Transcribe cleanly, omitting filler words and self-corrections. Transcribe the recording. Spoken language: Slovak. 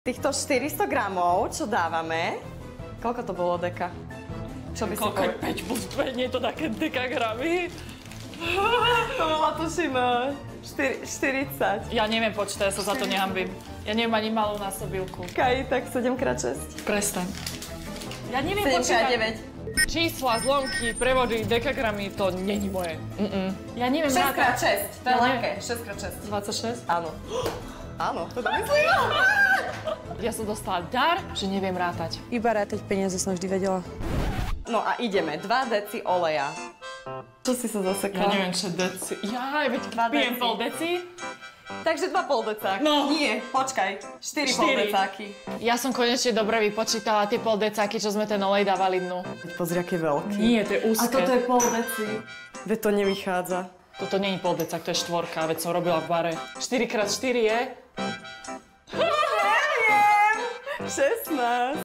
Týchto 400 gramov, čo dávame, koľko to bolo deka? Čo by si povedal? 5 plus 2, nie je to také dekagramy? To bola tuším 40. Ja neviem počítať, ja sa za to nehambím. Ja neviem ani malú násobilku. Kaj, tak 7x6. Prestaň. Ja neviem 7x9. Čísla, zlomky, prevody, dekagramy, to není moje. Ja neviem 6x6, to je Ja ľahké. 6x6. 26? Áno. Áno, to domyslím. Ja som dostala dar, že neviem rátať. Iba rátať peniaze som vždy vedela. No a ideme, 2 deci oleja. Čo si sa zasekla? Ja neviem, čo deci. Jaj, veď pijem pol deci. Takže 2,5 decáky. No. Nie, počkaj, 4,5 decáky. Ja som konečne dobre vypočítala tie pol decáky, čo sme ten olej dávali dnu. Pozri, aký veľký. Nie, to je úzke. A toto je pol deci. Veď to nevychádza. Toto nie je pol decák, to je štvorka, veď som robila v bare. 4x4 je... 16.